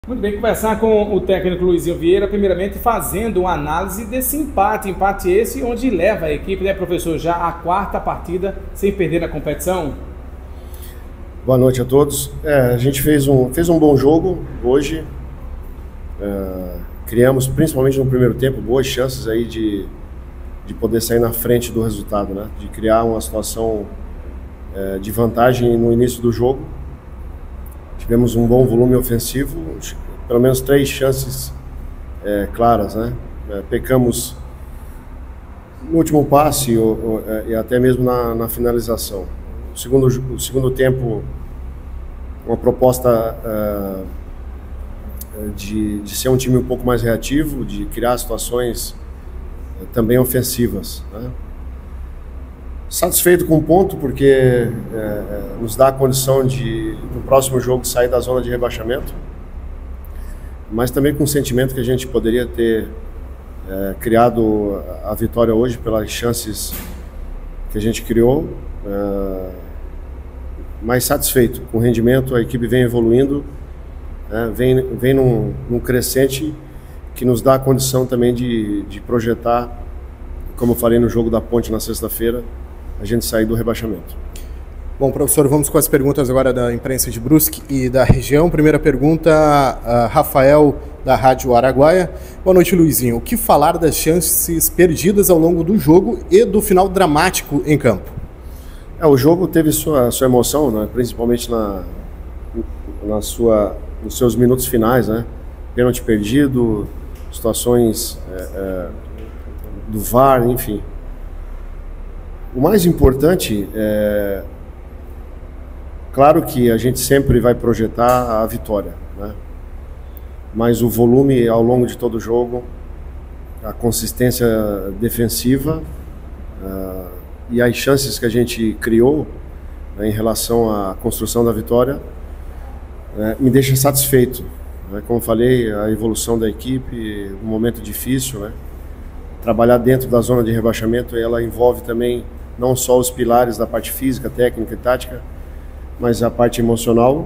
Muito bem, conversar com o técnico Luizinho Vieira, primeiramente fazendo uma análise desse empate esse onde leva a equipe, né, professor, já a quarta partida sem perder na competição. Boa noite a todos. A gente fez um bom jogo hoje, criamos principalmente no primeiro tempo boas chances aí de poder sair na frente do resultado, né? De criar uma situação de vantagem no início do jogo. Tivemos um bom volume ofensivo, pelo menos 3 chances claras, né? Pecamos no último passe e até mesmo na finalização. O segundo tempo, uma proposta de ser um time um pouco mais reativo, de criar situações também ofensivas, né? Satisfeito com o ponto, porque nos dá a condição de, no próximo jogo, sair da zona de rebaixamento, mas também com o sentimento que a gente poderia ter criado a vitória hoje pelas chances que a gente criou, mas satisfeito com o rendimento. A equipe vem evoluindo, vem num crescente que nos dá a condição também de projetar, como eu falei no jogo da Ponte na sexta-feira, a gente sair do rebaixamento. Bom, professor, vamos com as perguntas agora da imprensa de Brusque e da região. Primeira pergunta, Rafael, da Rádio Araguaia. Boa noite, Luizinho. O que falar das chances perdidas ao longo do jogo e do final dramático em campo? O jogo teve sua emoção, né? Principalmente nos seus minutos finais, né? Pênalti perdido, situações do VAR, enfim. O mais importante claro que a gente sempre vai projetar a vitória, né? Mas o volume ao longo de todo o jogo, a consistência defensiva e as chances que a gente criou, né, em relação à construção da vitória, me deixa satisfeito, né? Como falei, a evolução da equipe, um momento difícil, né? Trabalhar dentro da zona de rebaixamento, ela envolve também não só os pilares da parte física, técnica e tática, mas a parte emocional.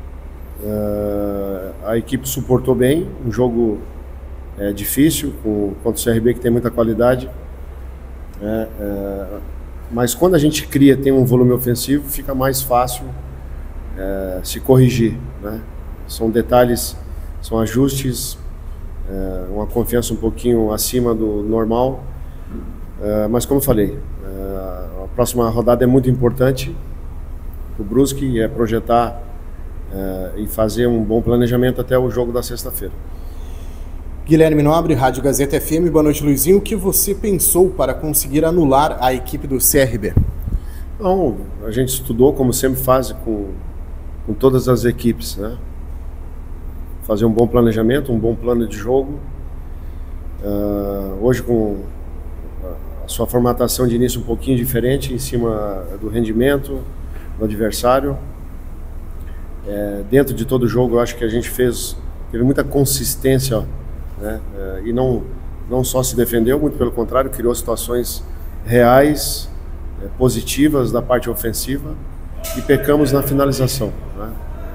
A equipe suportou bem, um jogo difícil contra o CRB, que tem muita qualidade, mas quando a gente tem um volume ofensivo, fica mais fácil se corrigir, né? São detalhes, são ajustes, uma confiança um pouquinho acima do normal, mas como eu falei, a próxima rodada é muito importante para o Brusque, projetar e fazer um bom planejamento até o jogo da sexta-feira. Guilherme Nobre, Rádio Gazeta FM. Boa noite, Luizinho. O que você pensou para conseguir anular a equipe do CRB? Não, a gente estudou, como sempre faz com todas as equipes, né? Fazer um bom planejamento, um bom plano de jogo. Hoje, com a sua formatação de início um pouquinho diferente, em cima do rendimento do adversário. Dentro de todo o jogo, eu acho que a gente teve muita consistência, né? E não só se defendeu, muito pelo contrário, criou situações reais, positivas da parte ofensiva, e pecamos na finalização, né?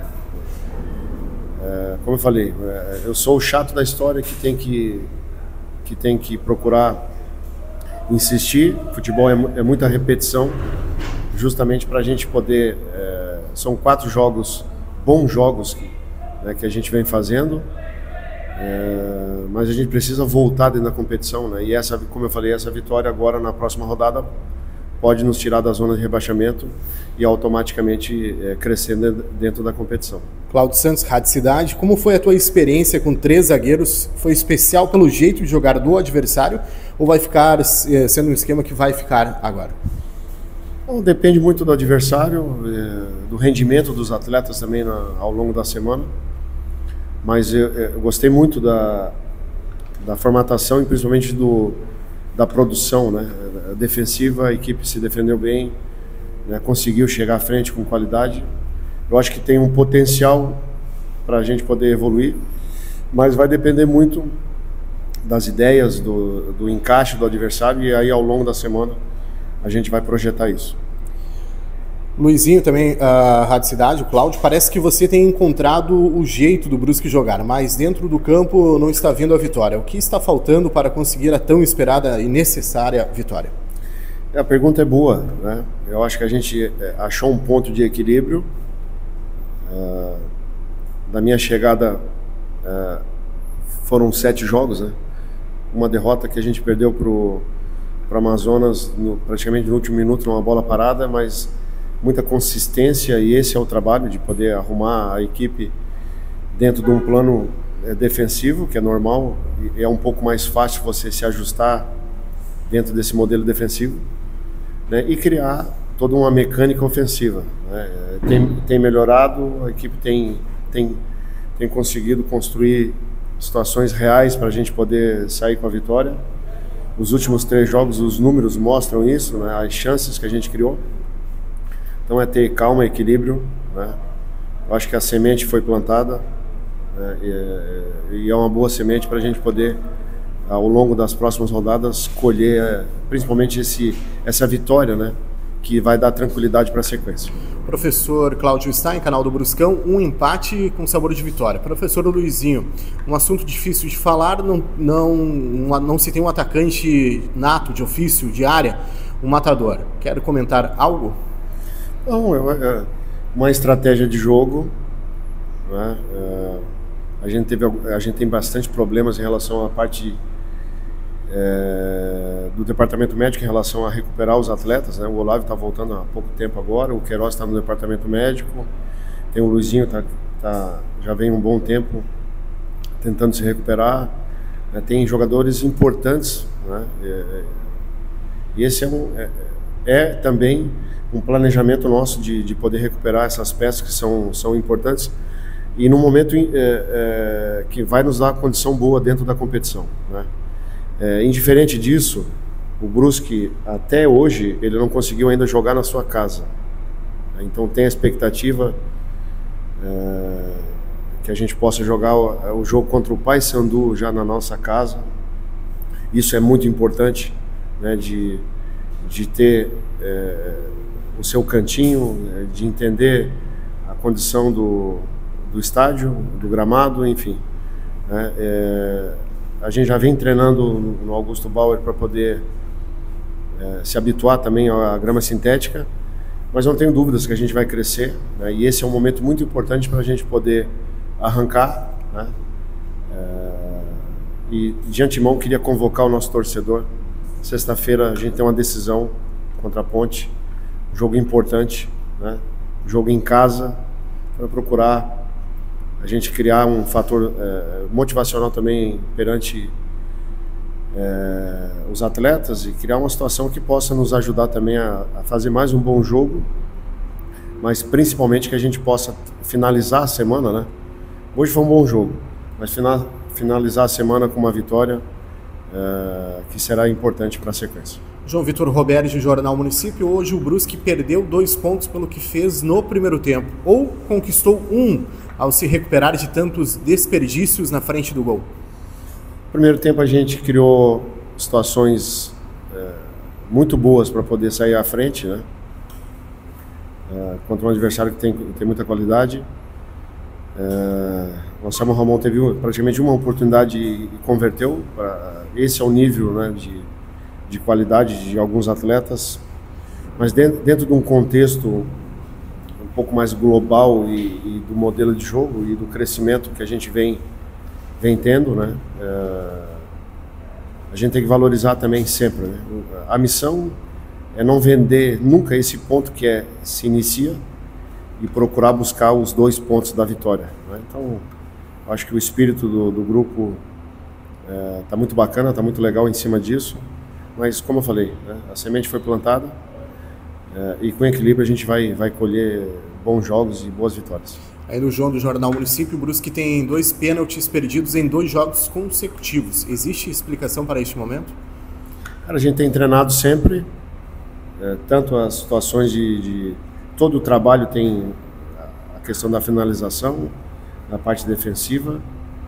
Como eu falei, eu sou o chato da história que tem que procurar insistir. Futebol é muita repetição, justamente para a gente poder... São 4 jogos, bons jogos, né, que a gente vem fazendo, mas a gente precisa voltar dentro da competição, né? E como eu falei, essa vitória agora na próxima rodada pode nos tirar da zona de rebaixamento e automaticamente crescer dentro da competição. Cláudio Santos, Rádio Cidade. Como foi a tua experiência com 3 zagueiros? Foi especial pelo jeito de jogar do adversário ou vai ficar sendo um esquema que vai ficar agora? Bom, depende muito do adversário, do rendimento dos atletas também ao longo da semana, mas eu gostei muito da formatação e principalmente da produção, né? Defensiva. A equipe se defendeu bem, né? Conseguiu chegar à frente com qualidade. Eu acho que tem um potencial para a gente poder evoluir, mas vai depender muito das ideias, do encaixe do adversário, e aí ao longo da semana a gente vai projetar isso. Luizinho também, a Rádio Cidade, o Cláudio, parece que você tem encontrado o jeito do Brusque jogar, mas dentro do campo não está vindo a vitória. O que está faltando para conseguir a tão esperada e necessária vitória? A pergunta é boa, né? Eu acho que a gente achou um ponto de equilíbrio. Da minha chegada foram 7 jogos, né? Uma derrota que a gente perdeu para o Amazonas praticamente no último minuto numa bola parada, mas muita consistência, e esse é o trabalho de poder arrumar a equipe dentro de um plano defensivo, que é normal, e é um pouco mais fácil você se ajustar dentro desse modelo defensivo, né, e criar toda uma mecânica ofensiva, né. Tem melhorado, a equipe tem conseguido construir situações reais para a gente poder sair com a vitória. Os últimos 3 jogos, os números mostram isso, né, as chances que a gente criou. Então é ter calma, equilíbrio, né? Eu acho que a semente foi plantada, né? E é uma boa semente para a gente poder, ao longo das próximas rodadas, colher principalmente essa vitória, né? Que vai dar tranquilidade para a sequência. Professor Cláudio Stein, canal do Bruscão, um empate com sabor de vitória. Professor Luizinho, um assunto difícil de falar, não se tem um atacante nato, de ofício, de área, um matador. Quer comentar algo? Não, é uma estratégia de jogo, né? A gente tem bastante problemas em relação à parte do departamento médico em relação a recuperar os atletas, né? O Olavo está voltando há pouco tempo agora, o Queiroz está no departamento médico, tem o Luizinho, já vem um bom tempo tentando se recuperar, né? Tem jogadores importantes, né? E esse é também um planejamento nosso de poder recuperar essas peças que são importantes, e no momento que vai nos dar uma condição boa dentro da competição, né? Indiferente disso, o Brusque até hoje ele não conseguiu ainda jogar na sua casa, então tem a expectativa que a gente possa jogar o jogo contra o Paysandu já na nossa casa. Isso é muito importante, né, de ter o seu cantinho, de entender a condição do estádio, do gramado, enfim, né? A gente já vem treinando no Augusto Bauer para poder se habituar também à grama sintética, mas não tenho dúvidas que a gente vai crescer, né? E esse é um momento muito importante para a gente poder arrancar, né? E de antemão queria convocar o nosso torcedor. Sexta-feira a gente tem uma decisão contra a Ponte, jogo importante, né? Jogo em casa, para procurar a gente criar um fator motivacional também perante os atletas, e criar uma situação que possa nos ajudar também a fazer mais um bom jogo, mas principalmente que a gente possa finalizar a semana, né? Hoje foi um bom jogo, mas finalizar a semana com uma vitória que será importante para a sequência. João Vitor Roberto, de Jornal Município. Hoje o Brusque perdeu 2 pontos pelo que fez no primeiro tempo, ou conquistou 1 ao se recuperar de tantos desperdícios na frente do gol. No primeiro tempo a gente criou situações muito boas para poder sair à frente, né? Contra um adversário que tem muita qualidade. O Anselmo Ramon teve praticamente uma oportunidade e converteu. Esse é o nível, né, de qualidade de alguns atletas, mas dentro de um contexto um pouco mais global e do modelo de jogo e do crescimento que a gente vem tendo, né? A gente tem que valorizar também sempre, né? A missão é não vender nunca esse ponto que se inicia e procurar buscar os 2 pontos da vitória, né? Então, acho que o espírito do grupo está muito bacana, está muito legal em cima disso. Mas, como eu falei, né, a semente foi plantada e com equilíbrio a gente vai colher bons jogos e boas vitórias. Aí no João do Jornal Município, o Brusque tem 2 pênaltis perdidos em 2 jogos consecutivos. Existe explicação para este momento? Cara, a gente tem treinado sempre, tanto as situações todo o trabalho tem a questão da finalização, da parte defensiva,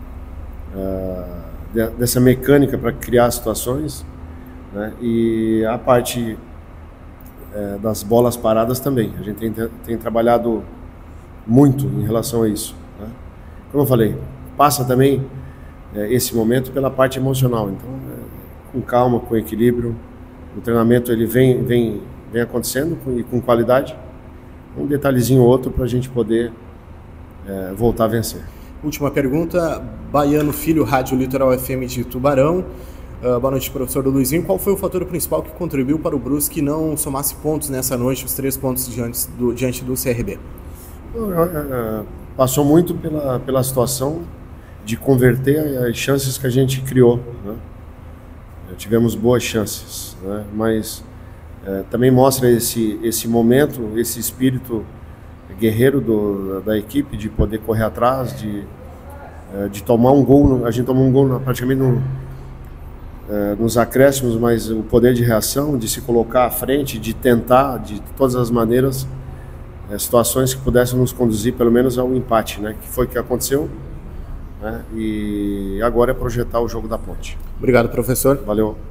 dessa mecânica para criar situações, né? E a parte das bolas paradas também. A gente tem trabalhado muito em relação a isso, né? Como eu falei, passa também esse momento pela parte emocional. Então, com calma, com equilíbrio, o treinamento ele vem acontecendo e com qualidade. Um detalhezinho ou outro para a gente poder voltar a vencer. Última pergunta, Baiano Filho, Rádio Litoral FM de Tubarão. Boa noite, professor Luizinho. Qual foi o fator principal que contribuiu para o Brusque não somasse pontos nessa noite, os 3 pontos diante do CRB? Passou muito pela situação de converter as chances que a gente criou, né? Tivemos boas chances, né? Mas também mostra esse momento, esse espírito guerreiro da equipe de poder correr atrás, de tomar um gol. A gente tomou um gol praticamente nos acréscimos, mas o poder de reação, de se colocar à frente, de tentar de todas as maneiras situações que pudessem nos conduzir pelo menos ao empate, né? Que foi o que aconteceu, né? E agora é projetar o jogo da Ponte. Obrigado, professor. Valeu.